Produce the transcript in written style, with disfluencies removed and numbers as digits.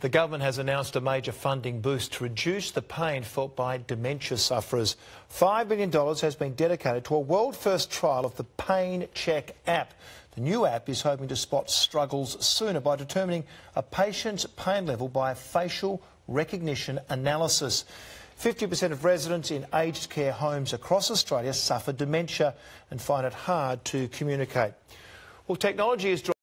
The government has announced a major funding boost to reduce the pain felt by dementia sufferers. $5 million has been dedicated to a world-first trial of the PainChek app. The new app is hoping to spot struggles sooner by determining a patient's pain level by a facial recognition analysis. 50% of residents in aged care homes across Australia suffer dementia and find it hard to communicate. Well, technology is